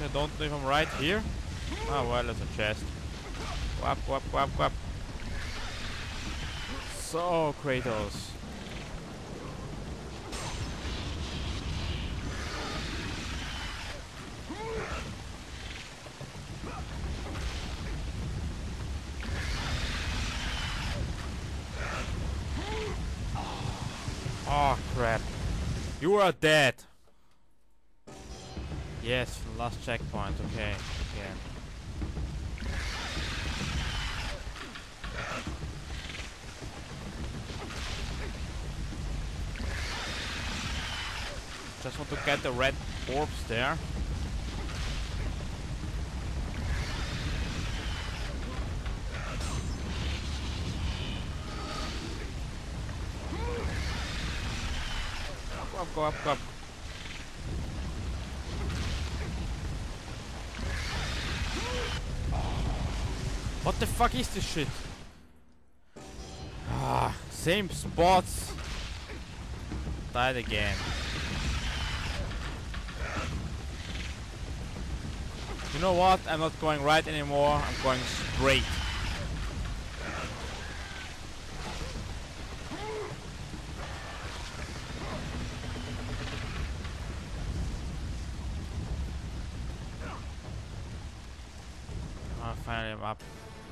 I don't know if I'm right here. Oh well, there's a chest. Whap, whap, whap, whap. So, Kratos. Oh crap. You are dead. Yes, last checkpoint. Okay, again. Just want to get the red orbs there. Go up, go up, go up. What the fuck is this shit? Ah, same spots. Died again. You know what? I'm not going right anymore. I'm going straight. Finally I'm up.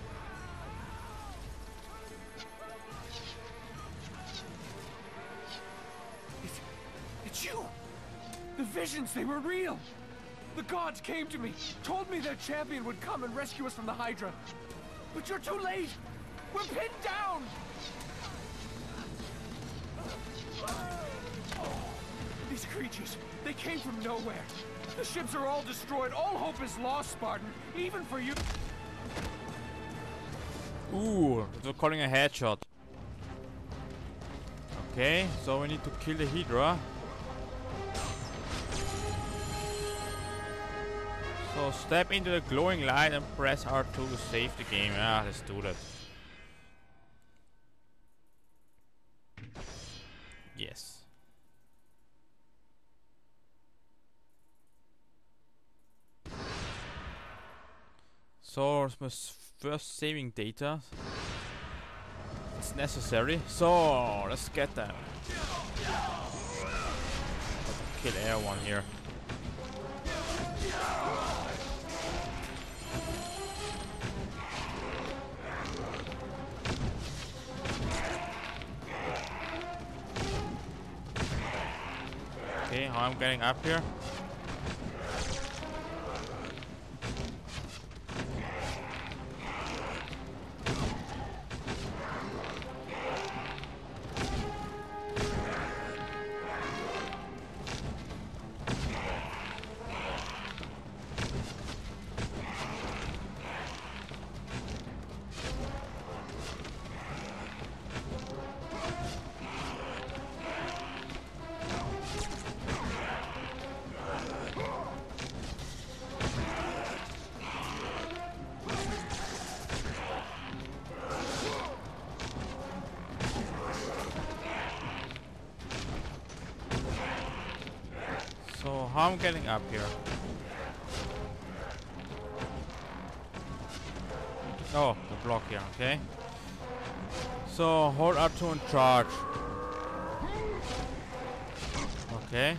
It's you! The visions, they were real! The gods came to me, told me their champion would come and rescue us from the Hydra. But you're too late! We're pinned down! These creatures, they came from nowhere. The ships are all destroyed. All hope is lost, Spartan. Even for you. Ooh, they're calling a headshot. Okay, so we need to kill the Hydra. So step into the glowing light and press R2 to save the game. Ah, let's do that. Yes. So it's my first saving data. It's necessary. So let's get them. Kill everyone here. Okay, how I'm getting up here? So how I'm getting up here? Oh, the block here, okay. So hold R2 and charge. Okay.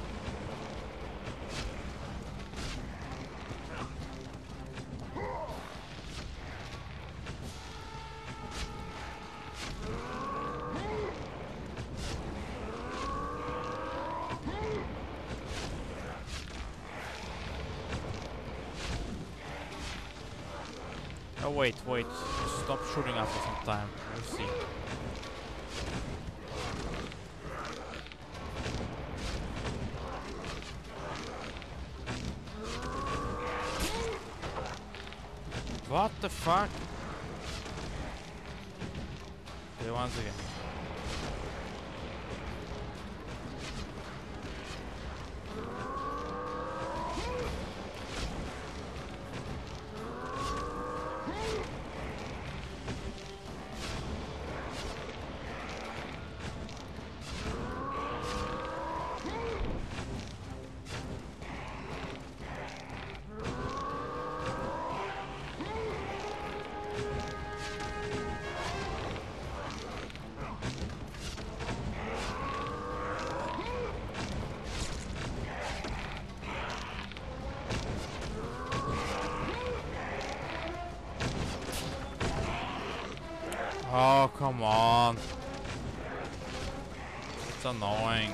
Oh wait, stop shooting after some time. We'll see. What the fuck? Okay, once again. Oh, come on. It's annoying.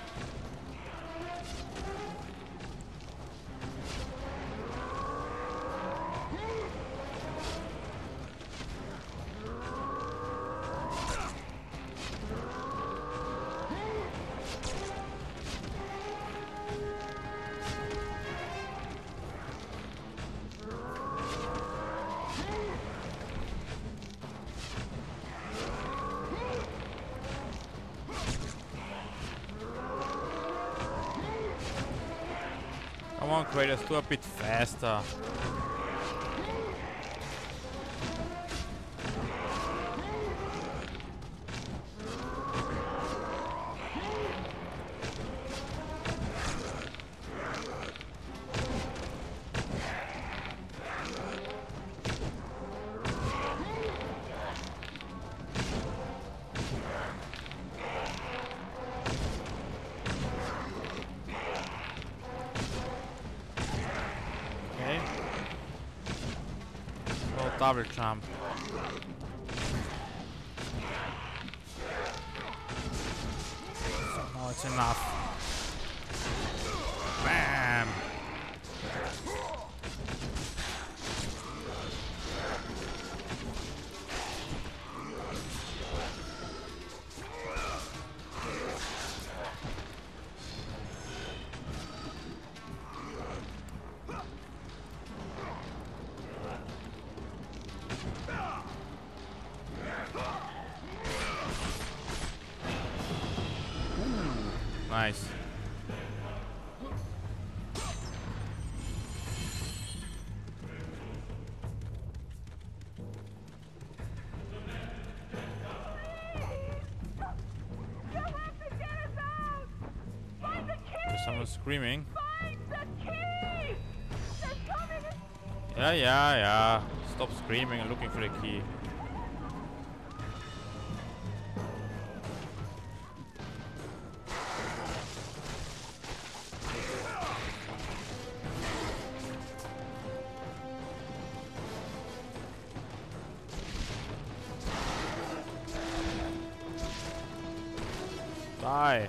Come on, Kratos, do a bit faster. Double jump. So now it's enough. Bam! Nice. There's someone screaming. Yeah. Stop screaming and looking for the key. Die.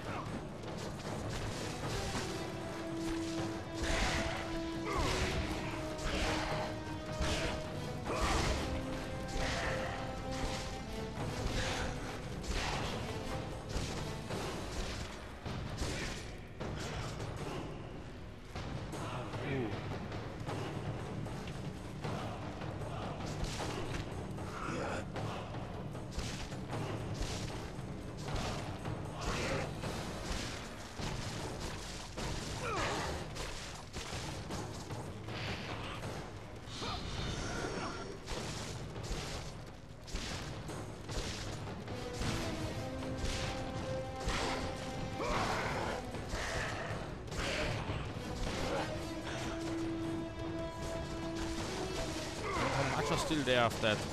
Are still there after that.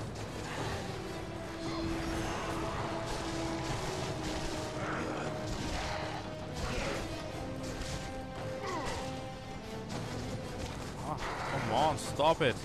Oh, come on, stop it.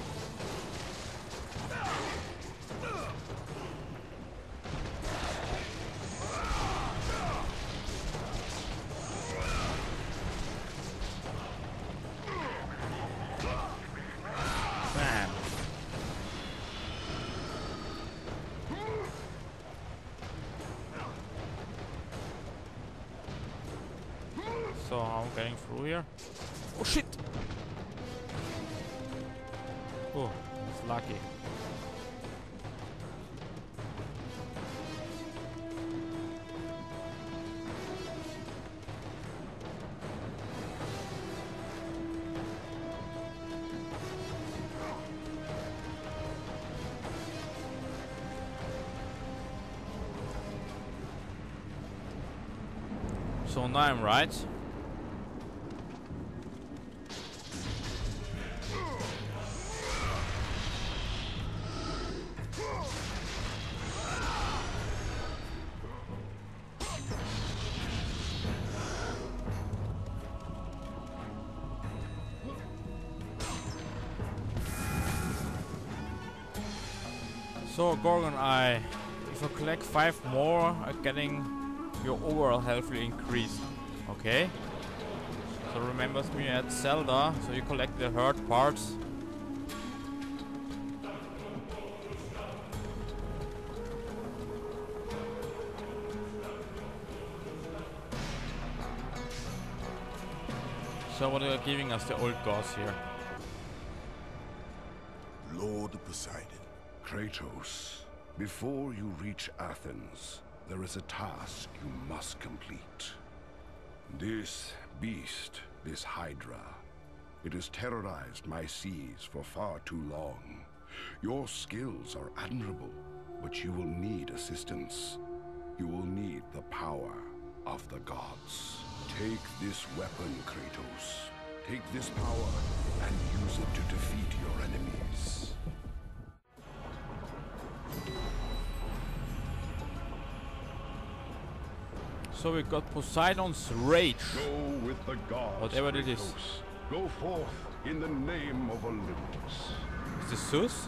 So I'm getting through here. Oh shit! Oh, it's lucky. So now I'm right. So Gorgon Eye If I collect 5 more, I'm getting your overall health will increase. Okay. So remembers me at Zelda, so you collect the hurt parts. So what are you giving us, the old gods here? Lord Poseidon. Kratos, before you reach Athens, there is a task you must complete. This beast, this Hydra, it has terrorized my seas for far too long. Your skills are admirable, but you will need assistance. You will need the power of the gods. Take this weapon, Kratos. Take this power and use it to defeat your enemies. So we got Poseidon's Rage. Go with the gods, Whatever it is. Kratos. Go forth in the name of Olympus. Is this Zeus?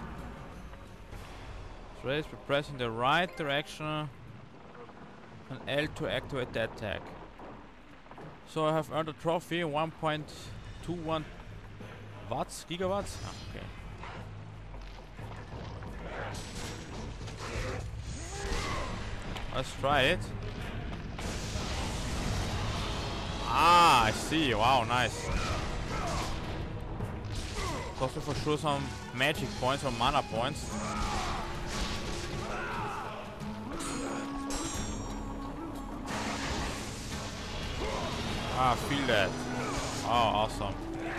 Rage by pressing the right direction and L to activate the attack. So I have earned a trophy, 1.21 watts, gigawatts? Ah, okay. Let's try it. Ah, I see. Wow, nice. Cost me for sure some magic points or mana points. Ah, feel that. Oh, awesome.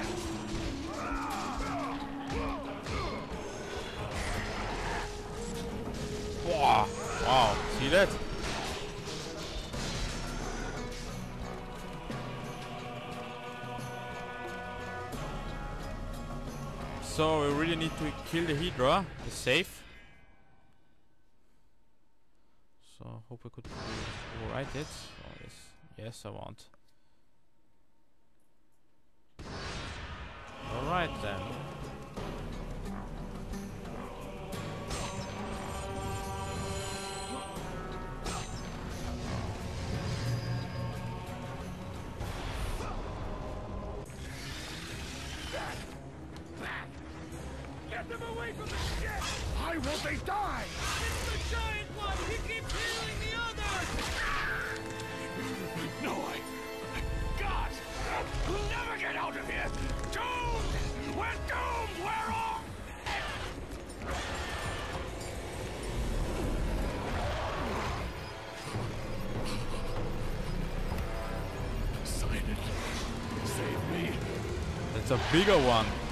Wow, wow, see that? So we really need to kill the Hydra, the safe. So hope we could override it. Oh, yes, yes, I want. Alright then. Get them away from the ship! Why won't they die? It's the giant one! He keeps healing the others! No, God! We'll never get out of here! Doomed! We're doomed! We're off! Poseidon, save me. That's a bigger one.